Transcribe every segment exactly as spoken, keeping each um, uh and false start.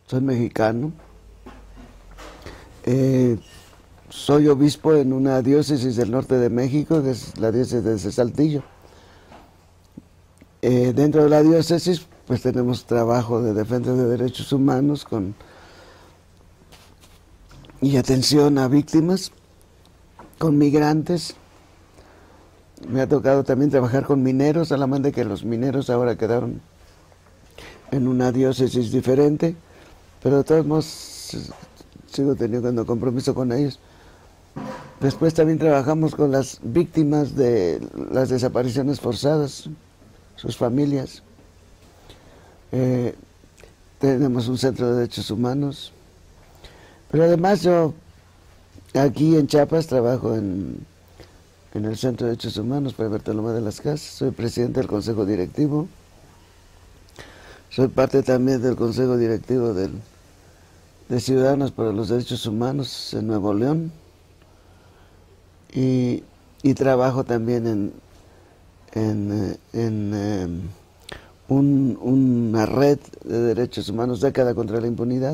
soy mexicano, eh, soy obispo en una diócesis del norte de México, que es la diócesis de Saltillo. Eh, dentro de la diócesis, pues tenemos trabajo de defensa de derechos humanos con, y atención a víctimas, con migrantes. Me ha tocado también trabajar con mineros, solamente que los mineros ahora quedaron en una diócesis diferente, pero de todos modos sigo teniendo compromiso con ellos. Después también trabajamos con las víctimas de las desapariciones forzadas, sus familias. Eh, tenemos un centro de derechos humanos, pero además yo aquí en Chiapas trabajo en, en el Centro de Derechos Humanos para Bartolomé de las Casas. Soy presidente del Consejo Directivo, soy parte también del Consejo Directivo del, de Ciudadanos para los Derechos Humanos en Nuevo León, y, y trabajo también en, en, en eh, un, una red de derechos humanos, Década contra la Impunidad.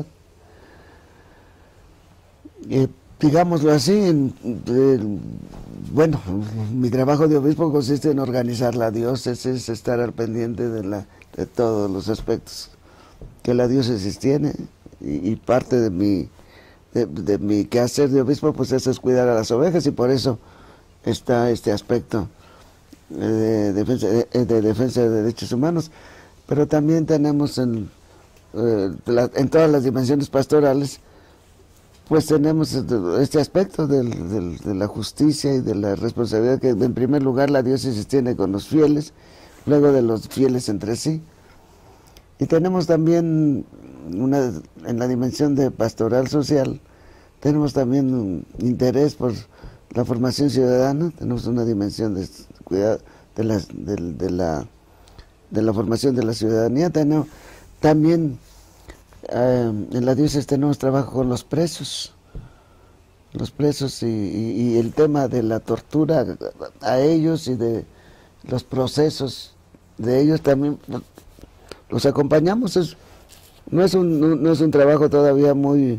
Eh, digámoslo así, en, en, bueno, mi trabajo de obispo consiste en organizar la diócesis, estar al pendiente de, la, de todos los aspectos que la diócesis tiene, y, y parte de mi, de, de mi quehacer de obispo pues eso es cuidar a las ovejas, y por eso está este aspecto de defensa de, de, defensa de derechos humanos. Pero también tenemos en, eh, la, en todas las dimensiones pastorales, pues tenemos este aspecto del, del, de la justicia y de la responsabilidad que en primer lugar la diócesis tiene con los fieles, luego de los fieles entre sí. Y tenemos también, una, en la dimensión de pastoral social, tenemos también un interés por la formación ciudadana, tenemos una dimensión de cuidado de la, de, de la, de la formación de la ciudadanía. Tenemos, también eh, en la diócesis tenemos trabajo con los presos, los presos y, y, y el tema de la tortura a ellos y de los procesos de ellos también los acompañamos. Es, no, es un, no es un trabajo todavía muy,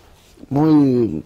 muy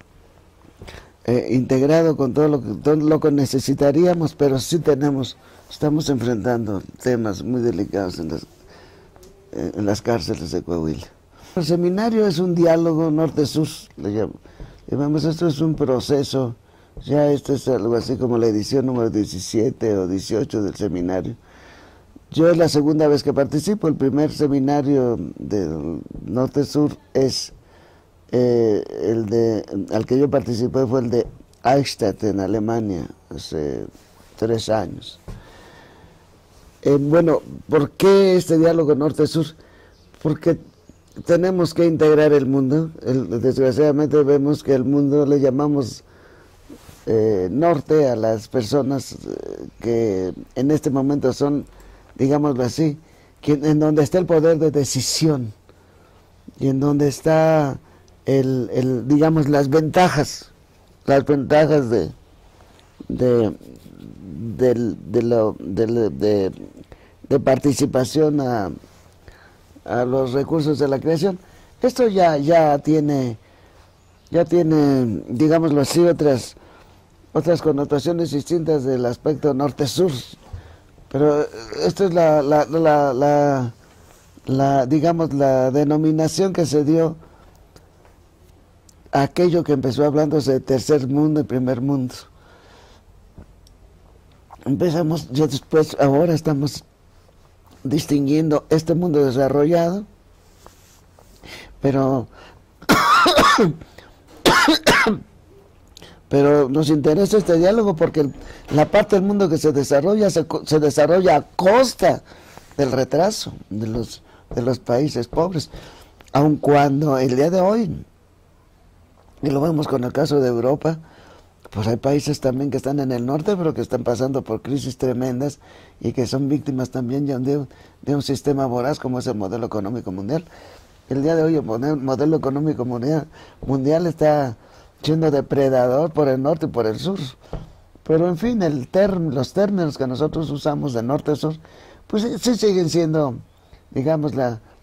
eh, integrado con todo lo, que, todo lo que necesitaríamos, pero sí tenemos, estamos enfrentando temas muy delicados en las, en las cárceles de Coahuila. El seminario es un diálogo norte-sur, le llamamos. Esto es un proceso, ya esto es algo así como la edición número diecisiete o dieciocho del seminario. Yo es la segunda vez que participo. El primer seminario del norte-sur es eh, el de, al que yo participé fue el de Eichstätt en Alemania, hace tres años. Eh, bueno, ¿por qué este diálogo norte-sur? Porque tenemos que integrar el mundo. El, desgraciadamente vemos que el mundo le llamamos eh, norte a las personas eh, que en este momento son, digámoslo así, que, en donde está el poder de decisión y en donde está el, el digamos las ventajas, las ventajas de de de, de, lo, de, de, de participación a a los recursos de la creación. Esto ya, ya tiene, ya tiene, digámoslo así, otras, otras connotaciones distintas del aspecto norte-sur. Pero esto es la, la, la, la, la, digamos, la denominación que se dio a aquello que empezó hablándose de tercer mundo y primer mundo. Empezamos, ya después, ahora estamos distinguiendo este mundo desarrollado, pero pero nos interesa este diálogo porque la parte del mundo que se desarrolla se, se desarrolla a costa del retraso de los de los países pobres, aun cuando el día de hoy, y lo vemos con el caso de Europa, pues hay países también que están en el norte, pero que están pasando por crisis tremendas y que son víctimas también de un, de un sistema voraz como es el modelo económico mundial. El día de hoy el modelo económico mundial, mundial está siendo depredador por el norte y por el sur. Pero en fin, el term, los términos que nosotros usamos de norte a sur, pues sí siguen siendo, digamos, la,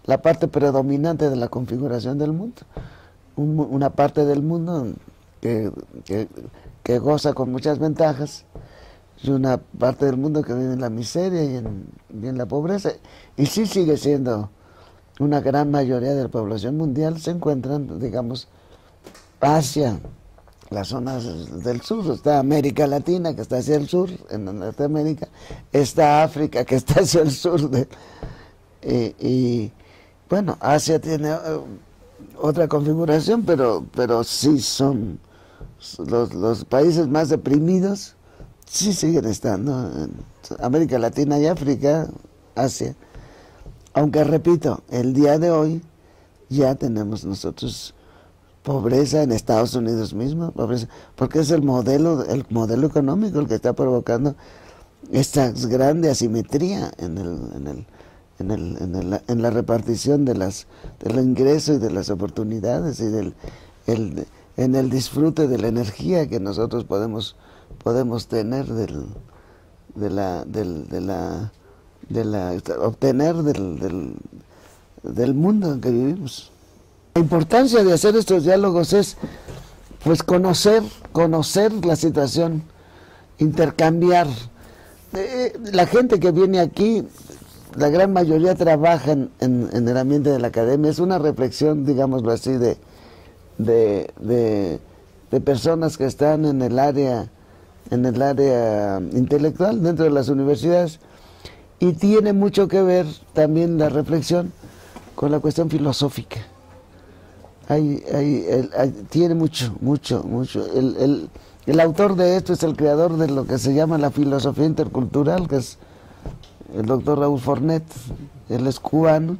la parte predominante de la configuración del mundo. Un, una parte del mundo que, que, que goza con muchas ventajas, y una parte del mundo que vive en la miseria y en, y en la pobreza. Y sí sigue siendo una gran mayoría de la población mundial, se encuentran, digamos, Asia, las zonas del sur, está América Latina, que está hacia el sur, en Norteamérica, está África, que está hacia el sur, de, y, y bueno, Asia tiene otra configuración, pero, pero sí son los, los países más deprimidos, sí siguen estando en América Latina y África, Asia. Aunque repito, el día de hoy ya tenemos nosotros pobreza en Estados Unidos mismo, pobreza, porque es el modelo, el modelo económico el que está provocando esta grande asimetría en el, en el, en el, en el, en la repartición de las del ingreso y de las oportunidades y del el, en el disfrute de la energía que nosotros podemos podemos tener del de la del, de la de la obtener del, del del mundo en que vivimos. La importancia de hacer estos diálogos es pues conocer, conocer la situación, intercambiar. Eh, la gente que viene aquí, la gran mayoría trabaja en, en, en el ambiente de la academia, es una reflexión, digámoslo así, de, de, de, de personas que están en el área, en el área intelectual dentro de las universidades, y tiene mucho que ver también la reflexión con la cuestión filosófica. Hay, hay, el, hay, tiene mucho, mucho, mucho. El, el, el autor de esto es el creador de lo que se llama la filosofía intercultural, que es el doctor Raúl Fornet. Él es cubano,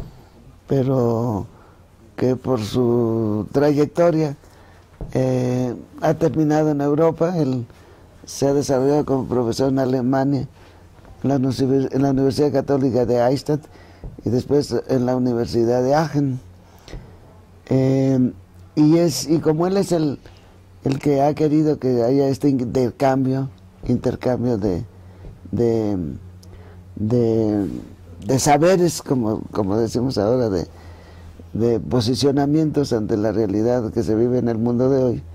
pero que por su trayectoria eh, ha terminado en Europa. Él se ha desarrollado como profesor en Alemania, en la, en la Universidad Católica de Eichstätt y después en la Universidad de Aachen. Eh, y es y como él es el, el que ha querido que haya este intercambio, intercambio de, de, de, de saberes, como, como decimos ahora, de, de posicionamientos ante la realidad que se vive en el mundo de hoy.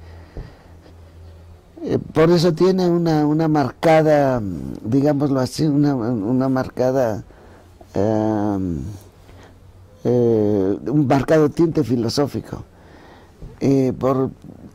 Eh, por eso tiene una, una marcada, digámoslo así, una, una marcada... Eh, Eh, un marcado tinte filosófico. Eh, por,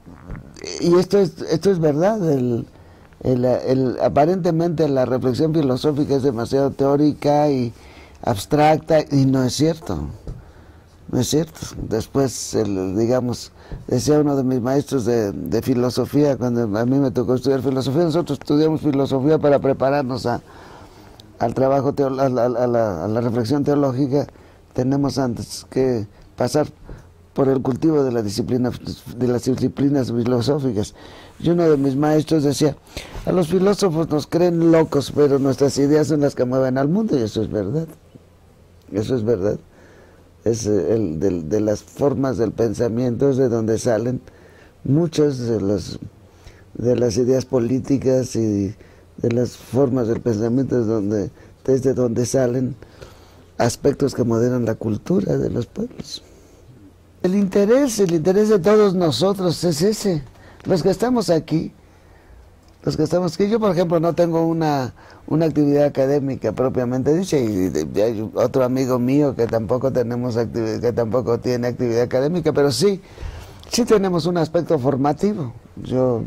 y esto es, esto es verdad, el, el, el, aparentemente la reflexión filosófica es demasiado teórica y abstracta, y no es cierto, no es cierto. Después, el, digamos, decía uno de mis maestros de, de filosofía, cuando a mí me tocó estudiar filosofía, nosotros estudiamos filosofía para prepararnos a, al trabajo, teolo, a, la, a, la, a la reflexión teológica. Tenemos antes que pasar por el cultivo de la disciplina, de las disciplinas filosóficas. Y uno de mis maestros decía, a los filósofos nos creen locos, pero nuestras ideas son las que mueven al mundo, y eso es verdad. Eso es verdad. Es el de, de las formas del pensamiento, es de donde salen muchas de las, de las ideas políticas y de las formas del pensamiento, es donde, desde donde salen aspectos que moderan la cultura de los pueblos. El interés, el interés de todos nosotros es ese. Los que estamos aquí, los que estamos aquí, yo por ejemplo no tengo una, una actividad académica propiamente dicha, y hay otro amigo mío que tampoco tenemos actividad, que tampoco tiene actividad académica, pero sí, sí tenemos un aspecto formativo. Yo,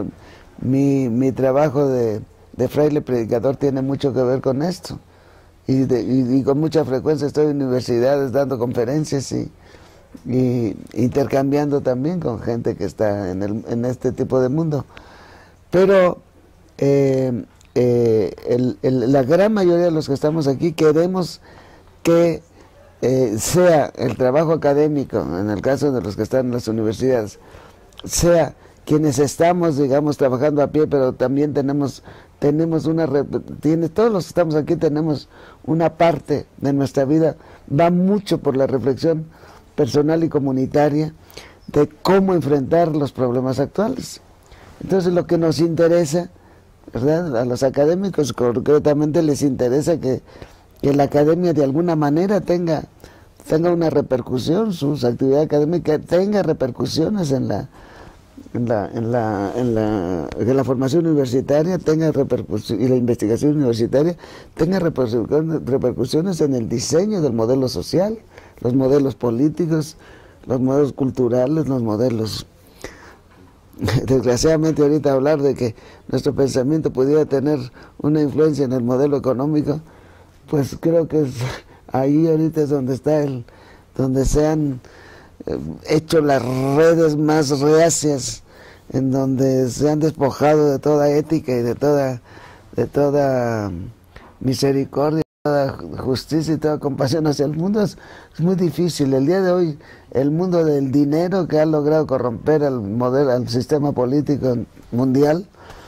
mi, mi trabajo de, de fraile predicador tiene mucho que ver con esto. Y, de, y, y con mucha frecuencia estoy en universidades dando conferencias y, y intercambiando también con gente que está en, el, en este tipo de mundo. Pero eh, eh, el, el, la gran mayoría de los que estamos aquí queremos que eh, sea el trabajo académico, en el caso de los que están en las universidades, sea quienes estamos, digamos, trabajando a pie, pero también tenemos... tenemos una, tiene, todos los que estamos aquí tenemos una parte de nuestra vida, va mucho por la reflexión personal y comunitaria de cómo enfrentar los problemas actuales. Entonces lo que nos interesa, ¿verdad?, a los académicos concretamente les interesa que, que la academia de alguna manera tenga tenga una repercusión, sus actividades académicas tenga repercusiones en la en la en la en la, en la formación universitaria, tenga repercusión, y la investigación universitaria tenga repercusiones, repercusiones en el diseño del modelo social, los modelos políticos, los modelos culturales, los modelos. Desgraciadamente ahorita hablar de que nuestro pensamiento pudiera tener una influencia en el modelo económico, pues creo que es, ahí ahorita es donde está el, donde se han eh, hecho las redes más reacias, en donde se han despojado de toda ética y de toda, de toda misericordia, toda justicia y toda compasión hacia el mundo. Es, es muy difícil. El día de hoy, el mundo del dinero que ha logrado corromper al modelo, al sistema político mundial,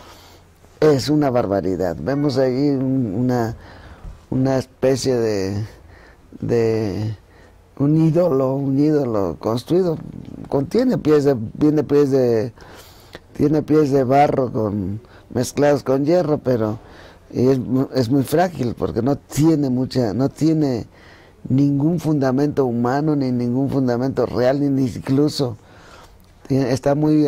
es una barbaridad. Vemos ahí un, una, una especie de, de un ídolo, un ídolo construido, contiene pies de, tiene pies de, tiene pies de barro con, mezclados con hierro, pero es, es muy frágil porque no tiene mucha, no tiene ningún fundamento humano, ni ningún fundamento real, ni incluso está muy,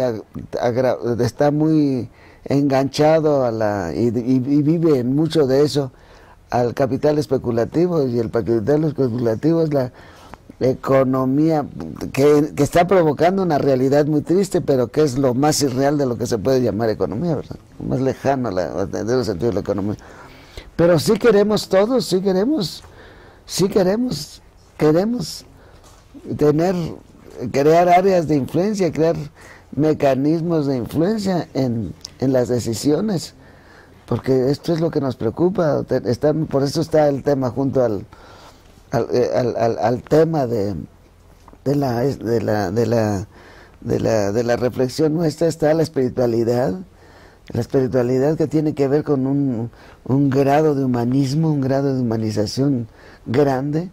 está muy enganchado a la, y, y, y vive en mucho de eso, al capital especulativo, y el capital especulativo es la economía que, que está provocando una realidad muy triste, pero que es lo más irreal de lo que se puede llamar economía, ¿verdad? Lo más lejano del sentido de la economía. Pero sí queremos todos, sí queremos, sí queremos, queremos tener, crear áreas de influencia, crear mecanismos de influencia en, en las decisiones, porque esto es lo que nos preocupa. Está, por eso está el tema junto al Al, al, al, al tema de, de, la, de, la, de, la, de, la, de la reflexión nuestra, está la espiritualidad, la espiritualidad que tiene que ver con un, un grado de humanismo, un grado de humanización grande,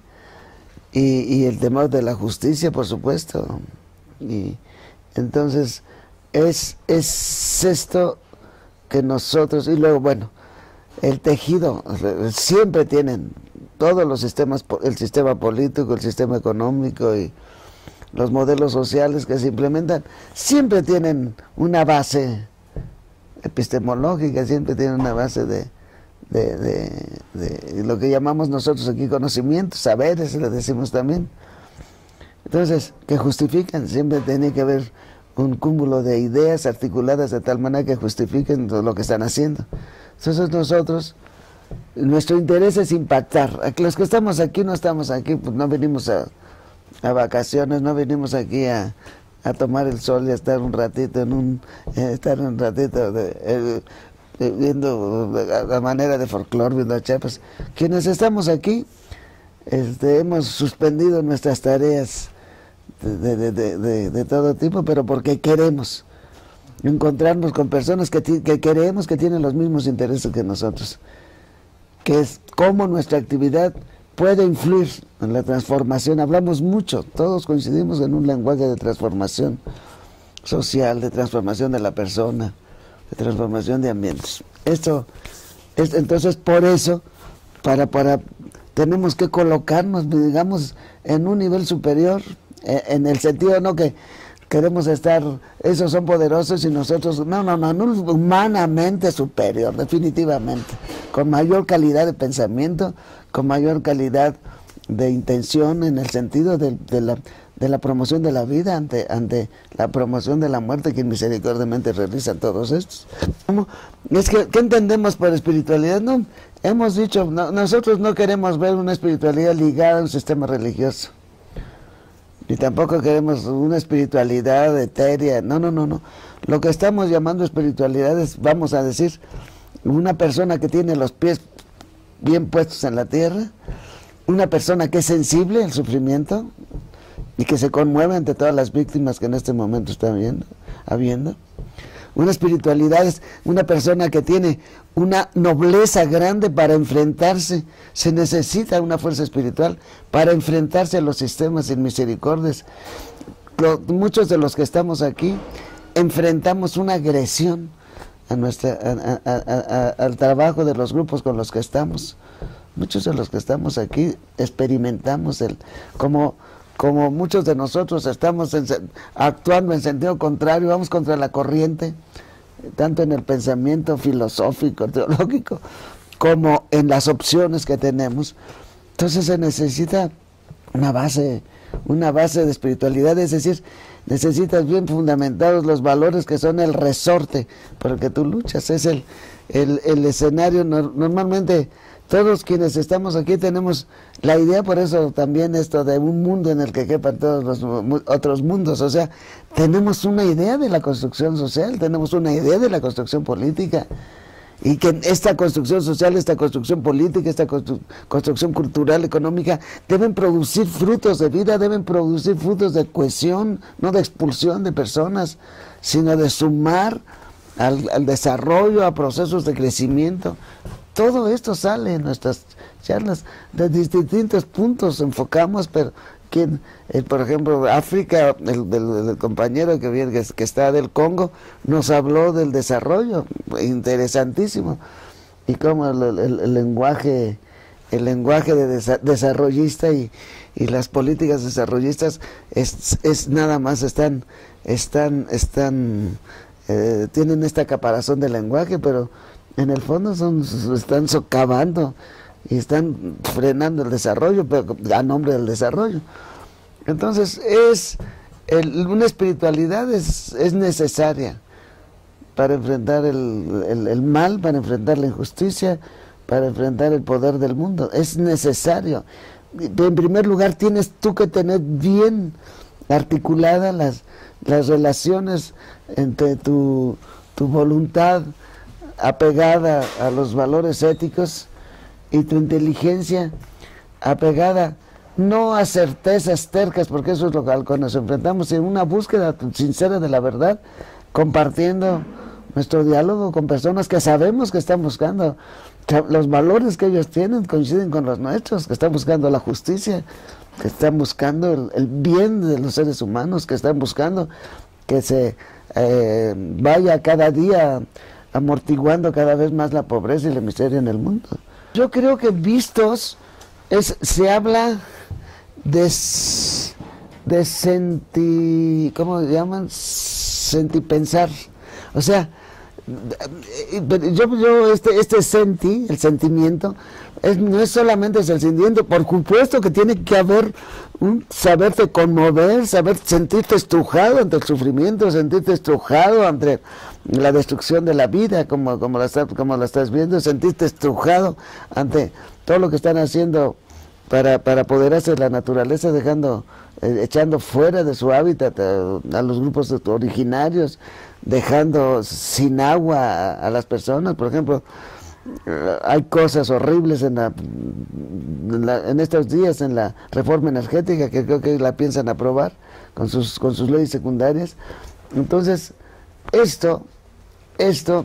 y, y el tema de la justicia, por supuesto. Y entonces es, es esto que nosotros, y luego bueno, el tejido, siempre tienen todos los sistemas, el sistema político, el sistema económico y los modelos sociales que se implementan, siempre tienen una base epistemológica, siempre tienen una base de, de, de, de lo que llamamos nosotros aquí conocimientos, saberes, le decimos también. Entonces, que justifican, siempre tiene que haber un cúmulo de ideas articuladas de tal manera que justifiquen lo que están haciendo. Entonces nosotros, nuestro interés es impactar. Los que estamos aquí no estamos aquí, pues no venimos a, a vacaciones, no venimos aquí a, a tomar el sol y a estar un ratito en un, eh, estar un ratito de, eh, eh, viendo la manera de folclore, viendo a Chiapas. Quienes estamos aquí, este, hemos suspendido nuestras tareas de, de, de, de, de todo tipo, pero porque queremos encontrarnos con personas que, que queremos que tienen los mismos intereses que nosotros, que es cómo nuestra actividad puede influir en la transformación. Hablamos mucho, todos coincidimos en un lenguaje de transformación social, de transformación de la persona, de transformación de ambientes. Esto es, entonces, por eso, para, para, tenemos que colocarnos, digamos, en un nivel superior, en el sentido no que queremos estar, esos son poderosos y nosotros, no, no, no, no, humanamente superior, definitivamente, con mayor calidad de pensamiento, con mayor calidad de intención en el sentido de, de, la, de la promoción de la vida ante, ante la promoción de la muerte que misericordiamente realizan todos estos. ¿Cómo? Es que, ¿qué entendemos por espiritualidad? No, hemos dicho, no, nosotros no queremos ver una espiritualidad ligada a un sistema religioso. Ni tampoco queremos una espiritualidad etérea, no, no, no, no. Lo que estamos llamando espiritualidad es, vamos a decir, una persona que tiene los pies bien puestos en la tierra, una persona que es sensible al sufrimiento y que se conmueve ante todas las víctimas que en este momento está habiendo, habiendo. Una espiritualidad es una persona que tiene una nobleza grande para enfrentarse. Se necesita una fuerza espiritual para enfrentarse a los sistemas sin misericordias. Lo, muchos de los que estamos aquí enfrentamos una agresión a nuestra, a, a, a, a, al trabajo de los grupos con los que estamos. muchos de los que estamos aquí experimentamos el, como, como muchos de nosotros estamos en, actuando en sentido contrario, vamos contra la corriente, tanto en el pensamiento filosófico, teológico, como en las opciones que tenemos. Entonces se necesita una base, una base de espiritualidad, es decir, necesitas bien fundamentados los valores que son el resorte por el que tú luchas, es el, el, el escenario. Normalmente todos quienes estamos aquí tenemos la idea, por eso también esto de un mundo en el que quepan todos los otros mundos, o sea, tenemos una idea de la construcción social, tenemos una idea de la construcción política, y que esta construcción social, esta construcción política, esta constru construcción cultural, económica, deben producir frutos de vida, deben producir frutos de cohesión, no de expulsión de personas, sino de sumar al, al desarrollo, a procesos de crecimiento. Todo esto sale en nuestras charlas, de distintos puntos enfocamos, pero quien, eh, por ejemplo, África, el, el, el compañero que, viene, que, que está del Congo, nos habló del desarrollo, interesantísimo, y cómo el, el, el lenguaje, el lenguaje de desa, desarrollista y, y las políticas desarrollistas es, es nada más, están, están, están, eh, tienen esta caparazón de lenguaje, pero en el fondo son, están socavando y están frenando el desarrollo, pero a nombre del desarrollo. Entonces, es el, una espiritualidad es, es necesaria para enfrentar el, el, el mal, para enfrentar la injusticia, para enfrentar el poder del mundo. Es necesario. En primer lugar, tienes tú que tener bien articuladas las, las relaciones entre tu, tu voluntad apegada a los valores éticos y tu inteligencia apegada no a certezas tercas, porque eso es lo que nos enfrentamos, en una búsqueda sincera de la verdad, compartiendo nuestro diálogo con personas que sabemos que están buscando, que los valores que ellos tienen coinciden con los nuestros, que están buscando la justicia, que están buscando el, el bien de los seres humanos, que están buscando que se eh, vaya cada día amortiguando cada vez más la pobreza y la miseria en el mundo. Yo creo que vistos es, se habla de, de senti, ¿cómo se llaman? Sentipensar. O sea, yo, yo este, este senti, el sentimiento, es, no es solamente el sentimiento, por supuesto que tiene que haber un saberte conmover, saber sentirte estrujado ante el sufrimiento, sentirte estrujado ante la destrucción de la vida, como, como, la, como la estás viendo, sentirte estrujado ante todo lo que están haciendo para, para apoderarse de la naturaleza, dejando, eh, echando fuera de su hábitat a, a los grupos originarios, dejando sin agua a, a las personas. Por ejemplo, hay cosas horribles en, la, en, la, en estos días en la reforma energética que creo que la piensan aprobar con sus, con sus leyes secundarias. Entonces, esto, esto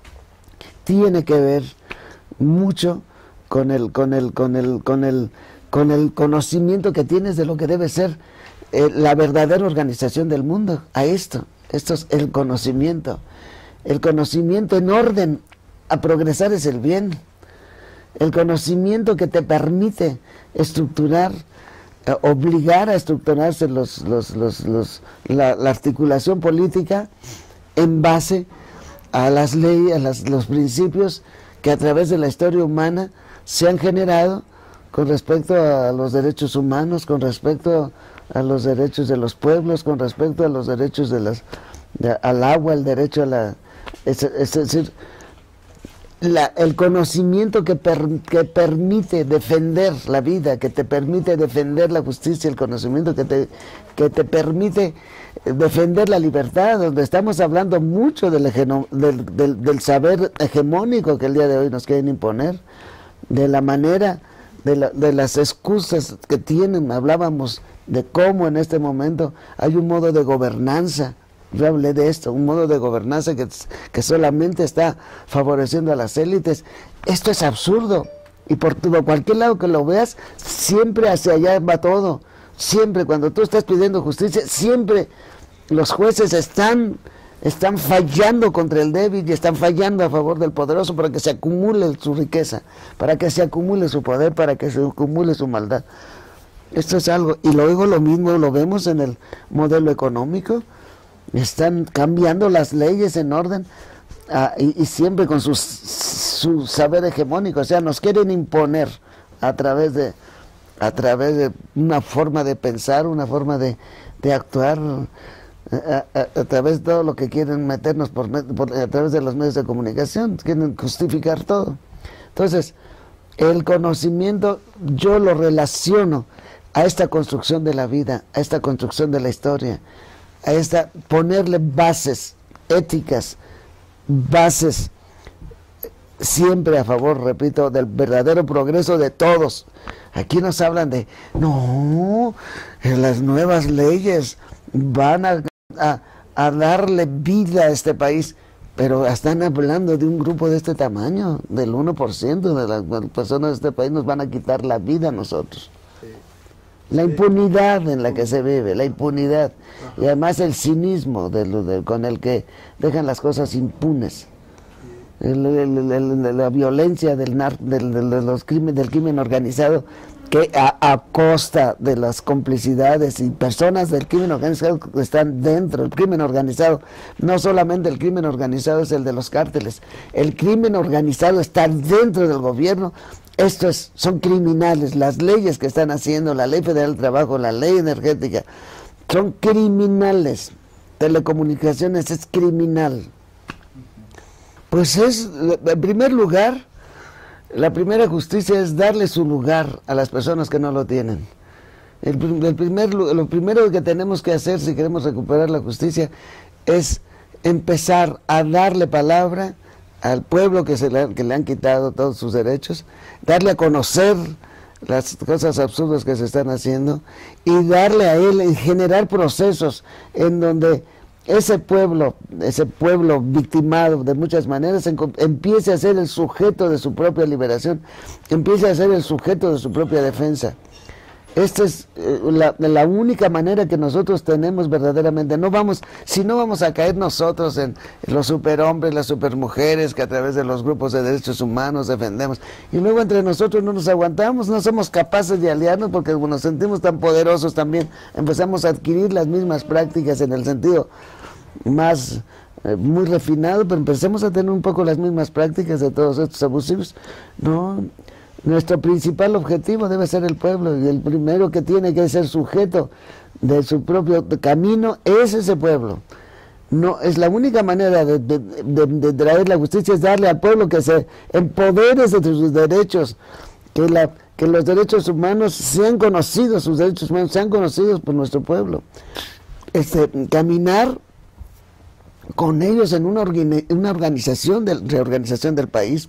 tiene que ver mucho con el, con el, con el, con el, con el conocimiento que tienes de lo que debe ser eh, la verdadera organización del mundo. A esto, esto es el conocimiento, el conocimiento en orden a progresar es el bien, el conocimiento que te permite estructurar, eh, obligar a estructurarse los, los, los, los, la, la articulación política en base a las leyes, a las, los principios que a través de la historia humana se han generado con respecto a los derechos humanos, con respecto a los derechos de los pueblos, con respecto a los derechos de las, de, al agua, el derecho a la... Es, es decir, La, el conocimiento que, per, que permite defender la vida, que te permite defender la justicia, el conocimiento que te, que te permite defender la libertad, donde estamos hablando mucho del, del, del, del saber hegemónico que el día de hoy nos quieren imponer, de la manera, de, la, de las excusas que tienen. Hablábamos de cómo en este momento hay un modo de gobernanza. Yo hablé de esto, un modo de gobernanza que, que solamente está favoreciendo a las élites. Esto es absurdo, y por, por cualquier lado que lo veas, siempre hacia allá va todo. Siempre, cuando tú estás pidiendo justicia, siempre los jueces están Están fallando contra el débil y están fallando a favor del poderoso para que se acumule su riqueza, para que se acumule su poder, para que se acumule su maldad. Esto es algo, y luego lo mismo lo vemos en el modelo económico. Están cambiando las leyes en orden uh, y, y siempre con sus, su saber hegemónico. O sea, nos quieren imponer a través de, a través de una forma de pensar, una forma de, de actuar, A, a, a través de todo lo que quieren meternos por, por, a través de los medios de comunicación, quieren justificar todo. Entonces, el conocimiento yo lo relaciono a esta construcción de la vida, a esta construcción de la historia, a esta ponerle bases éticas, bases siempre a favor, repito, del verdadero progreso de todos. Aquí nos hablan de, no, las nuevas leyes van a A, a darle vida a este país, pero están hablando de un grupo de este tamaño, del uno por ciento de las personas de este país nos van a quitar la vida a nosotros. Sí. La impunidad en la que se vive, la impunidad, y además el cinismo de lo de, con el que dejan las cosas impunes. El, el, el, la violencia del, nar, del, del, de los crimen, del crimen organizado, que a, a costa de las complicidades y personas del crimen organizado que están dentro del crimen organizado. No solamente el crimen organizado es el de los cárteles, el crimen organizado está dentro del gobierno. Estos son criminales, las leyes que están haciendo, la ley federal del trabajo, la ley energética, son criminales. Telecomunicaciones es criminal. Pues es, en primer lugar, la primera justicia es darle su lugar a las personas que no lo tienen. El, el primer, lo primero que tenemos que hacer si queremos recuperar la justicia es empezar a darle palabra al pueblo que, se le, que le han quitado todos sus derechos, darle a conocer las cosas absurdas que se están haciendo y darle a él, y generar procesos en donde ese pueblo, ese pueblo victimado de muchas maneras, empiece a ser el sujeto de su propia liberación, empiece a ser el sujeto de su propia defensa. Esta es eh, la, la única manera que nosotros tenemos verdaderamente. No vamos, si no vamos a caer nosotros en los superhombres, las supermujeres que a través de los grupos de derechos humanos defendemos, y luego entre nosotros no nos aguantamos, no somos capaces de aliarnos porque nos sentimos tan poderosos también, empezamos a adquirir las mismas prácticas en el sentido más eh, muy refinado, pero empecemos a tener un poco las mismas prácticas de todos estos abusivos. No, nuestro principal objetivo debe ser el pueblo, y el primero que tiene que ser sujeto de su propio camino es ese pueblo. No, es la única manera de, de, de, de traer la justicia, es darle al pueblo que se empodere de sus derechos, que, la, que los derechos humanos sean conocidos, sus derechos humanos sean conocidos por nuestro pueblo. Este, caminar con ellos en una, una organización, de, reorganización del país.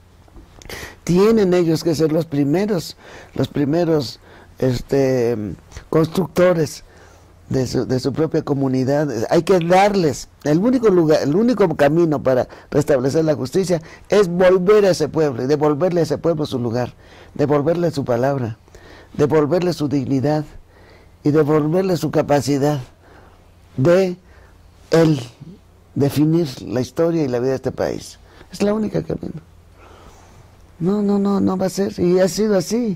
Tienen ellos que ser los primeros, los primeros este, constructores de su, de su propia comunidad. Hay que darles, el único lugar, el único camino para restablecer la justicia es volver a ese pueblo y devolverle a ese pueblo su lugar, devolverle su palabra, devolverle su dignidad y devolverle su capacidad de él definir la historia y la vida de este país. Es la única camino. No, no, no, no va a ser, y ha sido así,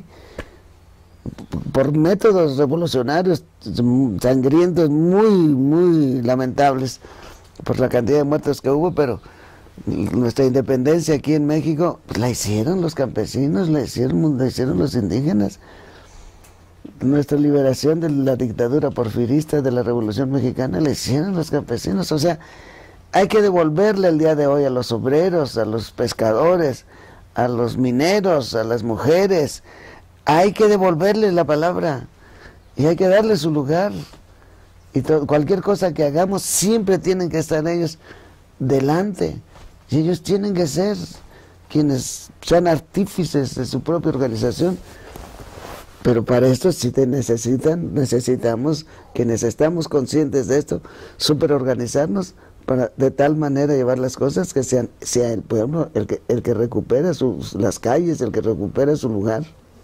por métodos revolucionarios, sangrientos, muy, muy lamentables, por la cantidad de muertos que hubo, pero nuestra independencia aquí en México, pues la hicieron los campesinos, la hicieron, la hicieron los indígenas. Nuestra liberación de la dictadura porfirista de la Revolución Mexicana la hicieron los campesinos. O sea, hay que devolverle el día de hoy a los obreros, a los pescadores, a los mineros, a las mujeres, hay que devolverles la palabra y hay que darle su lugar, y todo, cualquier cosa que hagamos siempre tienen que estar ellos delante, y ellos tienen que ser quienes sean artífices de su propia organización. Pero para esto sí te necesitan, necesitamos, quienes estamos conscientes de esto, superorganizarnos para de tal manera llevar las cosas que sean, sea el pueblo el que, el que recupera sus, las calles, el que recupera su lugar.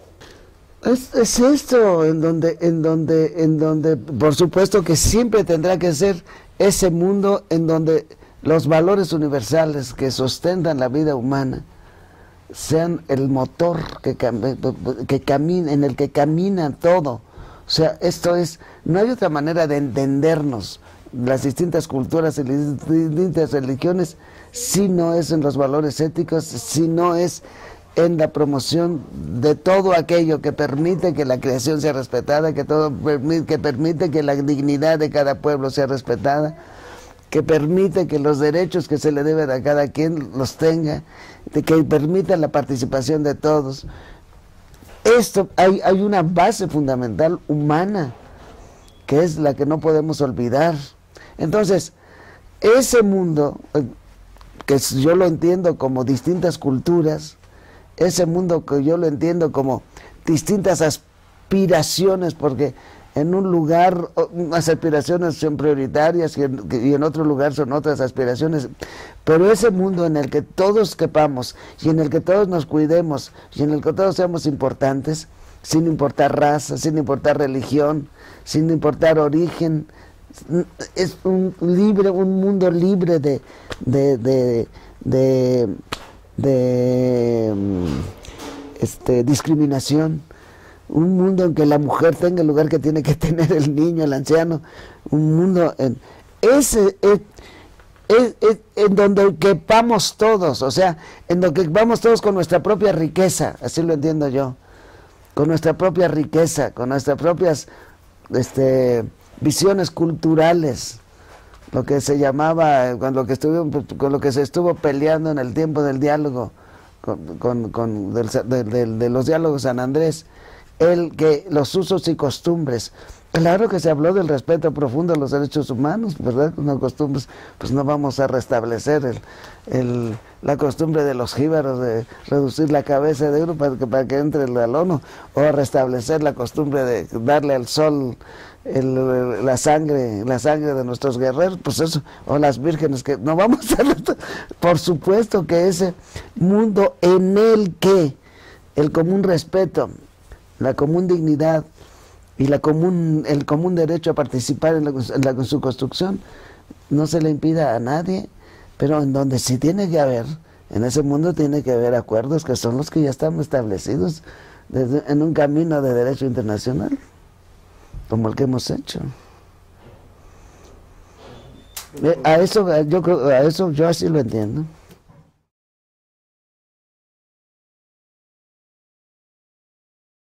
Es, es esto en donde, en donde, en donde, por supuesto que siempre tendrá que ser ese mundo en donde los valores universales que sustentan la vida humana sean el motor que, que camina, en el que camina todo. O sea, esto es, no hay otra manera de entendernos las distintas culturas y las distintas religiones si no es en los valores éticos, si no es en la promoción de todo aquello que permite que la creación sea respetada, que todo que permite que la dignidad de cada pueblo sea respetada, que permite que los derechos que se le deben a cada quien los tenga, de que permita la participación de todos. Esto, hay, hay una base fundamental humana, que es la que no podemos olvidar. Entonces, ese mundo, que yo lo entiendo como distintas culturas, ese mundo que yo lo entiendo como distintas aspiraciones, porque en un lugar unas aspiraciones son prioritarias y en, y en otro lugar son otras aspiraciones, pero ese mundo en el que todos quepamos y en el que todos nos cuidemos y en el que todos seamos importantes, sin importar raza, sin importar religión, sin importar origen, es un libre, un mundo libre de de de, de, de este, discriminación. Un mundo en que la mujer tenga el lugar que tiene que tener el niño, el anciano. Un mundo en ese es, es, es, en donde quepamos todos, o sea, en donde vamos todos con nuestra propia riqueza, así lo entiendo yo, con nuestra propia riqueza, con nuestras propias este, visiones culturales, lo que se llamaba, con lo que estuvo, con lo que se estuvo peleando en el tiempo del diálogo, con, con, con del, de, de, de los diálogos San Andrés. El que los usos y costumbres, claro que se habló del respeto profundo a los derechos humanos, ¿verdad? No costumbres, pues no vamos a restablecer el, el, la costumbre de los jíbaros de reducir la cabeza de uno para que, para que entre el alono, o a restablecer la costumbre de darle al sol el, la sangre, la sangre de nuestros guerreros, pues eso, o las vírgenes, que no vamos a... Por supuesto que ese mundo en el que el común respeto, la común dignidad y la común, el común derecho a participar en, la, en, la, en su construcción no se le impida a nadie, pero en donde sí tiene que haber, en ese mundo tiene que haber acuerdos que son los que ya están establecidos desde, en un camino de derecho internacional, como el que hemos hecho. A eso yo, a eso yo así lo entiendo.